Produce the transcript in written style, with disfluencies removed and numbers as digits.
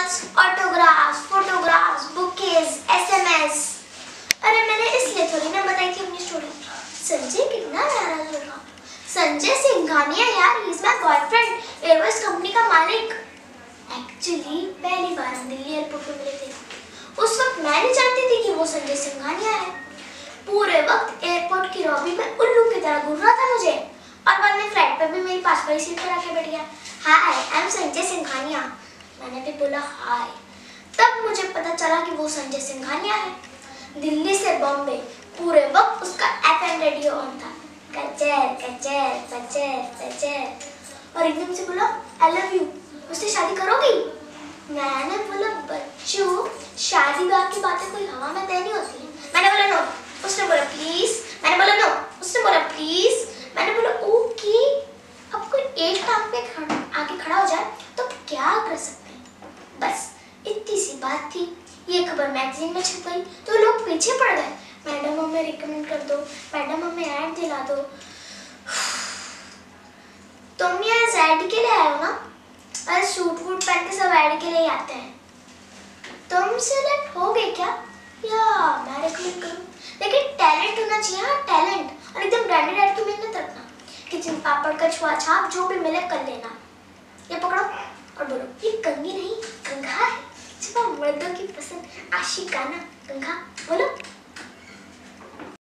Cards, autographs, photographs, bouquets, SMS. अरे मैंने इसलिए थोड़ी ना बताई थी अपनी स्टोरी। संजय कितना प्यारा लड़का, संजय सिंघानिया यार, he is my boyfriend, airways company का मालिक। एक्चुअली पहली बार हम दिल्ली एयरपोर्ट पे मिले थे। उस वक्त मैं नहीं जानती थी कि वो संजय सिंघानिया है। पूरे वक्त एयरपोर्ट की लॉबी में उल्लू की तरह घूर रहा था मुझे, और बाद में फ्लाइट पे भी मेरी पास वाली सीट पर आके बैठ गया। Hi, I am Sanjay Singhania. मैंने भी बोला हाय। तब मुझे पता चला कि वो संजय सिंघानिया है। दिल्ली से बॉम्बे पूरे वक्त उसका एफएम रेडियो ऑन था, कचर कचर कचर कचर। और एकदम से बोला आई लव यू, मुझसे शादी करोगी? मैंने बोला बच्चों, शादी ब्याह की बातें कोई हवा में तय नहीं होती है। मैंने बोला नो। उसने बोला प्लीज। मैंने बोला नो। उसने बोला प्लीज। मैंने बोला ओके। अब कोई एक टांग पे आगे खड़ा हो जाए तो क्या कर सकते हैं। बस इतनी सी बात थी। ये खबर मैगजीन में छप गई तो लोग पीछे पड़ गए, मैडम हमें रिकमेंड कर दो, मैडम हमें ऐड दिला दो। तुम यहाँ ऐड के लिए आए हो ना? अरे सूट वूट पहन के सब ऐड के लिए आते हैं। तुम सिलेक्ट हो गए क्या? या मैं रिकमेंड करूँ? लेकिन टैलेंट होना चाहिए। हाँ टैलेंट, और एकदम ब्रांडेड ऐड की मेहनत रखना। किचन पापड़ का छुआ छाप जो भी मिले कर लेना। ये पकड़ो और बोलो ये कंघी नहीं कंघा है, सिर्फ मर्दों की पसंद आशिकाना कंघा। बोलो।